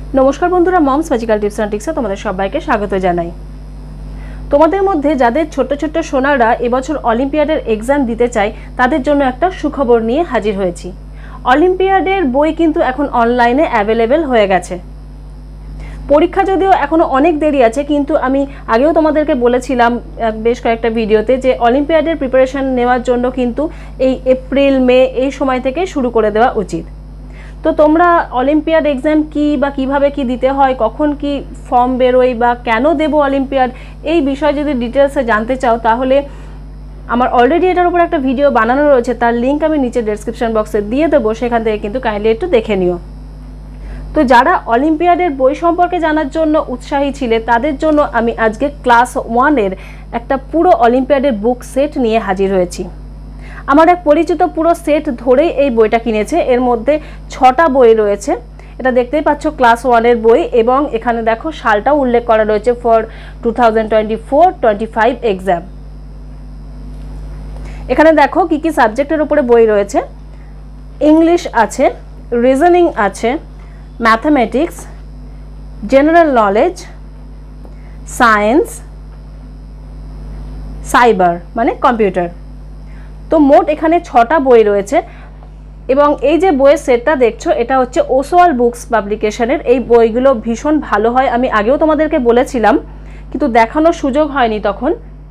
नमस्कार बंधुरा mom's magical tips and ट्रिक्से तुम्हारे सबाइके स्वागत जानाई। তোমাদের মধ্যে যাদের ছোট ছোট সোনারা এবছর অলিম্পিয়াডের এক্সাম দিতে চায় তাদের জন্য একটা সুখবর নিয়ে হাজির হয়েছি। অলিম্পিয়াডের বই কিন্তু এখন অনলাইনে অ্যাভেলেবেল হয়ে গেছে। পরীক্ষা যদিও এখনো অনেক দেরি আছে, কিন্তু আমি আগেও তোমাদেরকে বলেছিলাম বেশ কয়েকটা ভিডিওতে যে অলিম্পিয়াডের প্রিপারেশন নেওয়ার জন্য কিন্তু এই এপ্রিল মে এই সময় থেকে শুরু করে দেওয়া উচিত। তো তোমরা অলিম্পিয়াড এক্সাম কি বা কিভাবে কি দিতে হয়, কখন কি ফর্ম বেরোয় বা কেন দেব অলিম্পিয়াড, এই বিষয়ে যদি ডিটেলসে জানতে চাও তাহলে আমার অলরেডি এটার উপর একটা ভিডিও বানানো রয়েছে, তার লিঙ্ক আমি নিচে ডেসক্রিপশন বক্সে দিয়ে দেবো, সেখান থেকে কিন্তু কাইন্ডলি একটু দেখে নিও। তো যারা অলিম্পিয়াডের বই সম্পর্কে জানার জন্য উৎসাহী ছিলে তাদের জন্য আমি আজকে ক্লাস 1-এর একটা পুরো অলিম্পিয়াডের বুক সেট নিয়ে হাজির হয়েছি। আমার এক পরিচিত পুরো সেট ধরেই এই বইটা কিনেছে। এর মধ্যে 6টা বই রয়েছে, এটা দেখতেই পাচ্ছ ক্লাস 1-এর বই, এবং এখানে দেখো সালটাও উল্লেখ করা রয়েছে ফর 2024-25 এক্সাম। এখানে দেখো কি কি সাবজেক্টের উপরে বই রয়েছে। ইংলিশ আছে, রিজনিং আছে, mathematics, general knowledge, science, cyber মানে কম্পিউটার। তো মোট এখানে 6টা বই রয়েছে, এবং এই যে বইয়ের সেটটা দেখছো এটা হচ্ছে ওসওয়াল বুকস পাবলিকেশনের। এই বইগুলো ভীষণ ভালো হয়, আমি আগেও তোমাদেরকে বলেছিলাম, কিন্তু দেখানোর সুযোগ হয়নি তখন।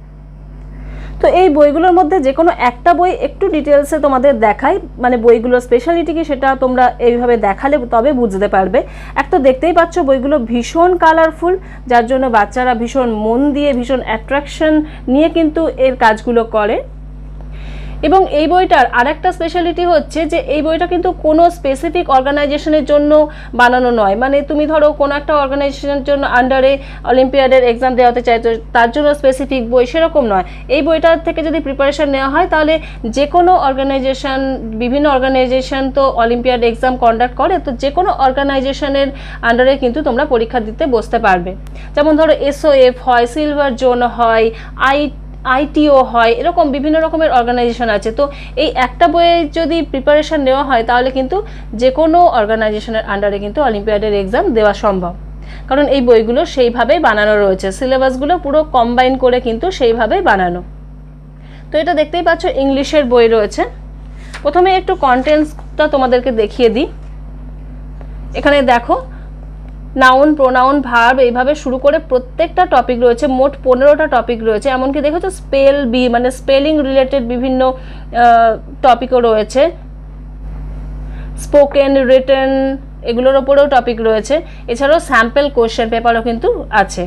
তো এই বইগুলোর মধ্যে যে কোনো একটা বই একটু ডিটেলসে তোমাদের দেখাই, মানে বইগুলোর স্পেশালিটি কি সেটা তোমরা এইভাবে দেখালে তবে বুঝতে পারবে। এক তো দেখতেই পাচ্ছ বইগুলো ভীষণ কালারফুল, যার জন্য বাচ্চারা ভীষণ মন দিয়ে ভীষণ অ্যাট্রাকশন নিয়ে কিন্তু এর কাজগুলো করে। এবং এই বইটার আরেকটা স্পেশালিটি হচ্ছে যে এই বইটা কিন্তু কোনো স্পেসিফিক অর্গানাইজেশনের জন্য বানানো নয়। মানে তুমি ধরো কোনো একটা অর্গানাইজেশনের জন্য আন্ডারে অলিম্পিয়াডের এক্সাম দেওয়াতে চাইছো, তার জন্য স্পেসিফিক বই সেরকম নয়। এই বইটার থেকে যদি প্রিপারেশন নেওয়া হয় তাহলে যে কোনো অর্গানাইজেশন, বিভিন্ন অর্গানাইজেশন তো অলিম্পিয়াড এক্সাম কন্ডাক্ট করে, তো যে কোনো অর্গানাইজেশনের আন্ডারে কিন্তু তোমরা পরীক্ষা দিতে বসতে পারবে। যেমন ধরো SOF হয়, সিলভার জোন হয়, ITO হয়, এরকম বিভিন্ন রকমের অর্গানাইজেশন আছে। তো এই একটা বইয়ে যদি প্রিপারেশন নেওয়া হয় তাহলে কিন্তু যে কোনো অর্গানাইজেশনের আন্ডারে কিন্তু অলিম্পিয়াডের এক্সাম দেওয়া সম্ভব, কারণ এই বইগুলো সেইভাবেই বানানো রয়েছে, সিলেবাসগুলো পুরো কম্বাইন করে কিন্তু সেইভাবেই বানানো। তো এটা দেখতেই পাচ্ছ ইংলিশের বই রয়েছে। প্রথমে একটু কন্টেন্টসটা তোমাদেরকে দেখিয়ে দিই। এখানে দেখো নাউন, প্রোনাউন, ভার্ব এইভাবে শুরু করে প্রত্যেকটা টপিক রয়েছে, মোট 15টা টপিক রয়েছে। এমনকি দেখেছো স্পেল বি মানে স্পেলিং রিলেটেড বিভিন্ন টপিকও রয়েছে, স্পোকেন, রিটেন এগুলোর ওপরেও টপিক রয়েছে। এছাড়াও স্যাম্পল কোশ্চেন পেপারও কিন্তু আছে,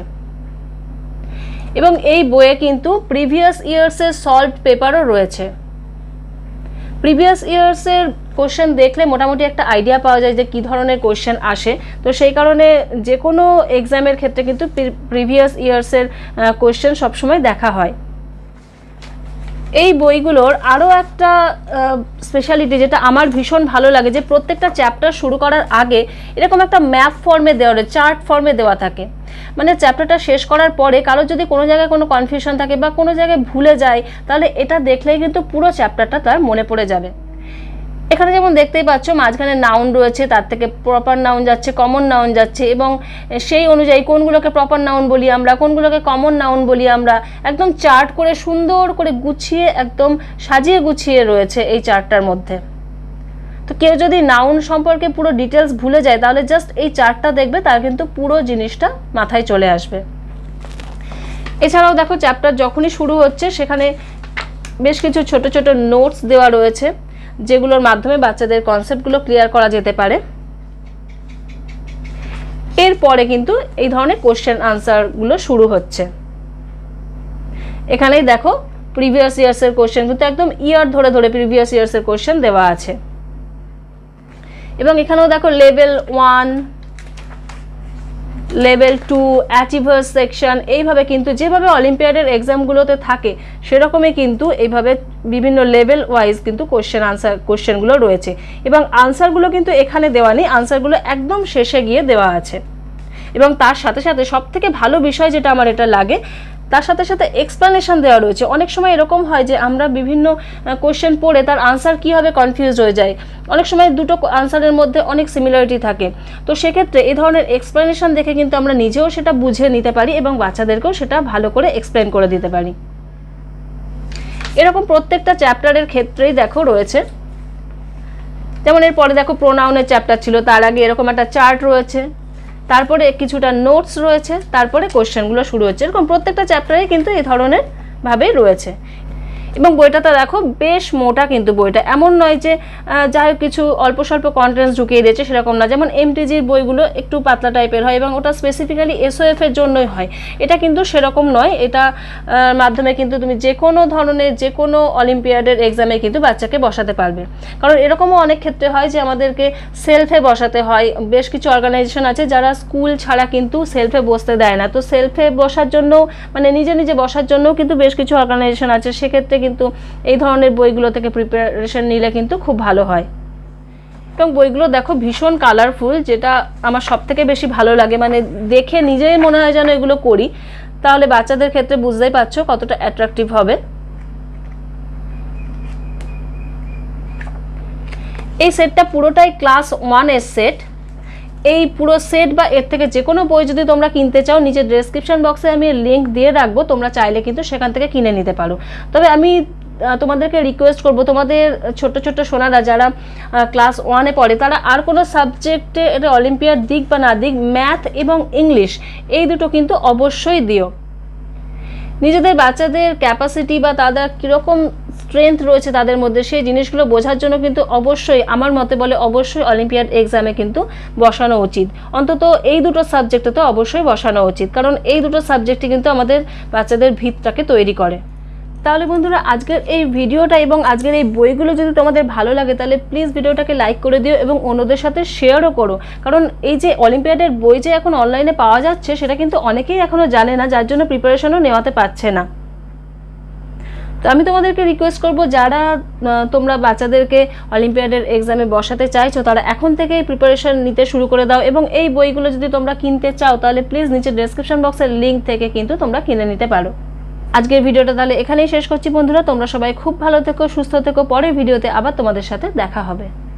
এবং এই বইয়ে কিন্তু প্রিভিয়াস ইয়ার্সের সলভড পেপারও রয়েছে। প্রিভিয়াস ইয়ার্সের কোশ্চেন দেখলে মোটামুটি একটা আইডিয়া পাওয়া যায় যে কী ধরনের কোশ্চেন আসে। তো সেই কারণে যে কোনো এক্সামের ক্ষেত্রে কিন্তু প্রিভিয়াস ইয়ার্সের কোশ্চেন সবসময় দেখা হয়। এই বইগুলোর আরও একটা স্পেশালিটি যেটা আমার ভীষণ ভালো লাগে, যে প্রত্যেকটা চ্যাপ্টার শুরু করার আগে এরকম একটা ম্যাপ ফর্মে দেওয়া, চার্ট ফর্মে দেওয়া থাকে। মানে চ্যাপ্টারটা শেষ করার পরে কারো যদি কোনো জায়গায় কোনো কনফিউশন থাকে বা কোনো জায়গায় ভুলে যায়, তাহলে এটা দেখলেই কিন্তু পুরো চ্যাপ্টারটা তার মনে পড়ে যাবে। এখানে যেমন দেখতেই পাচ্ছ মাঝখানে নাউন রয়েছে, তার থেকে প্রপার নাউন যাচ্ছে, কমন নাউন যাচ্ছে, এবং সেই অনুযায়ী কোনগুলোকে প্রপার নাউন বলি আমরা, কোনগুলোকে কমন নাউন বলি আমরা, একদম চার্ট করে সুন্দর করে গুছিয়ে একদম সাজিয়ে গুছিয়ে রয়েছে এই চার্টটার মধ্যে। তো কেউ যদি নাউন সম্পর্কে পুরো ডিটেলস ভুলে যায় তাহলে জাস্ট এই চার্টটা দেখবে, তার কিন্তু পুরো জিনিসটা মাথায় চলে আসবে। এছাড়াও দেখো চ্যাপ্টার যখনই শুরু হচ্ছে সেখানে বেশ কিছু ছোট ছোট নোটস দেওয়া রয়েছে, যেগুলোর মাধ্যমে বাচ্চাদের কনসেপ্টগুলো ক্লিয়ার করা যেতে পারে। এরপরে কিন্তু এই ধরনের কোশ্চেন আনসারগুলো শুরু হচ্ছে। এখানেই দেখো প্রিভিয়াস ইয়ার্সের কোশ্চেন কিন্তু একদম ইয়ার ধরে ধরে প্রিভিয়াস ইয়ার্সের কোশ্চেন দেওয়া আছে। এবং এখানেও দেখো লেভেল 1, লেভেল 2, অ্যাচিভার্স সেকশন, এইভাবে কিন্তু যেভাবে অলিম্পিয়াডের এক্সামগুলোতে থাকে সেরকমই কিন্তু এইভাবে বিভিন্ন লেভেল ওয়াইজ কিন্তু কোশ্চেনগুলো রয়েছে। এবং আনসারগুলো কিন্তু এখানে দেওয়া নেই, আনসারগুলো একদম শেষে গিয়ে দেওয়া আছে। এবং তার সাথে সাথে সবথেকে ভালো বিষয় যেটা আমার এটা লাগে, তার সাথে সাথে এক্সপ্লেনেশন দেওয়া রয়েছে। অনেক সময় এরকম হয় যে আমরা বিভিন্ন কোশ্চেন পড়ে তার আনসার কী হবে কনফিউজ হয়ে যায়, অনেক সময় দুটো আনসারের মধ্যে অনেক সিমিলারিটি থাকে। তো সেক্ষেত্রে এই ধরনের এক্সপ্লেনেশন দেখে কিন্তু আমরা নিজেও সেটা বুঝে নিতে পারি এবং বাচ্চাদেরকেও সেটা ভালো করে এক্সপ্লেন করে দিতে পারি। এরকম প্রত্যেকটা চ্যাপ্টারের ক্ষেত্রেই দেখো রয়েছে, যেমন এরপরে দেখো প্রোনাউনের চ্যাপ্টার ছিল, তার আগে এরকম একটা চার্ট রয়েছে, তারপরে কিছুটা নোটস রয়েছে, তারপরে কোশ্চেনগুলো শুরু হচ্ছে। এরকম প্রত্যেকটা চ্যাপ্টারে কিন্তু এই ধরনের ভাবেই রয়েছে। এবং বইটাতে দেখো বেশ মোটা, কিন্তু বইটা এমন নয় যে যাই হোক কিছু অল্প স্বল্প কন্টেন্টস ঢুকিয়ে দিয়েছে, সেরকম না। যেমন এমটিজির বইগুলো একটু পাতলা টাইপের হয় এবং ওটা স্পেসিফিক্যালি এসওএফ এর জন্যই হয়, এটা কিন্তু সেরকম নয়। এটা মাধ্যমে কিন্তু তুমি যে কোনো ধরনের যে কোনো অলিম্পিয়াডের এক্সামে কিন্তু বাচ্চাকে বসাতে পারবে। কারণ এরকমও অনেক ক্ষেত্রে হয় যে আমাদেরকে সেলফে বসাতে হয়। বেশ কিছু অর্গানাইজেশন আছে যারা স্কুল ছাড়া কিন্তু সেলফে বসতে দেয় না, তো সেলফে বসার জন্য মানে নিজে নিজে বসার জন্যও কিন্তু বেশ কিছু অর্গানাইজেশন আছে। সেক্ষেত্রে কিন্তু এই ধরনের বইগুলো থেকে প্রিপারেশন নিলে কিন্তু খুব ভালো হয়। এবং বইগুলো দেখো ভীষণ কালারফুল, যেটা আমার সব থেকে বেশি ভালো লাগে। মানে দেখে নিজেই মনে হয় যেন এগুলো করি, তাহলে বাচ্চাদের ক্ষেত্রে বুঝতেই পারছো কতটা অ্যাট্রাকটিভ হবে। এই সেটটা পুরোটাই ক্লাস 1 সেট। এই পুরো সেট বা এর থেকে যে কোনো বই যদি তোমরা কিনতে চাও, নিচে ডেসক্রিপশন বক্সে আমি লিঙ্ক দিয়ে রাখবো, তোমরা চাইলে কিন্তু সেখান থেকে কিনে নিতে পারো। তবে আমি তোমাদেরকে রিকোয়েস্ট করব, তোমাদের ছোট ছোট সোনারা যারা ক্লাস 1-এ পড়ে, তারা আর কোনো সাবজেক্টে এটা অলিম্পিয়াড দিক বা না দিক, ম্যাথ এবং ইংলিশ এই দুটো কিন্তু অবশ্যই দিও। নিজেদের বাচ্চাদের ক্যাপাসিটি বা তাদের কীরকম স্ট্রেংথ রয়েছে তাদের মধ্যে, সেই জিনিসগুলো বোঝার জন্য কিন্তু অবশ্যই আমার মতে বলে অবশ্যই অলিম্পিয়াড এক্সামে কিন্তু বসানো উচিত। অন্তত এই দুটো সাবজেক্টে তো অবশ্যই বসানো উচিত, কারণ এই দুটো সাবজেক্টই কিন্তু আমাদের বাচ্চাদের ভিতটাকে তৈরি করে। তাহলে বন্ধুরা, আজকের এই ভিডিওটা এবং আজকের এই বইগুলো যদি তোমাদের ভালো লাগে, তাহলে প্লিজ ভিডিওটাকে লাইক করে দিও এবং অন্যদের সাথে শেয়ারও করো। কারণ এই যে অলিম্পিয়াডের বই যে এখন অনলাইনে পাওয়া যাচ্ছে, সেটা কিন্তু অনেকেই এখনও জানে না, যার জন্য প্রিপারেশনও নেওয়াতে পারছে না। তো আমি তোমাদেরকে রিকোয়েস্ট করব, যারা তোমরা বাচ্চাদেরকে অলিম্পিয়াডের এক্সামে বসাতে চাইছো, তারা এখন থেকেই প্রিপারেশন নিতে শুরু করে দাও। এবং এই বইগুলো যদি তোমরা কিনতে চাও, তাহলে প্লিজ নিচে ডেসক্রিপশন বক্সের লিঙ্ক থেকে কিন্তু তোমরা কিনে নিতে পারো। আজকের ভিডিওটা তাহলে এখানেই শেষ করছি বন্ধুরা। তোমরা সবাই খুব ভালো থেকো, সুস্থ থেকো। পরের ভিডিওতে আবার তোমাদের সাথে দেখা হবে।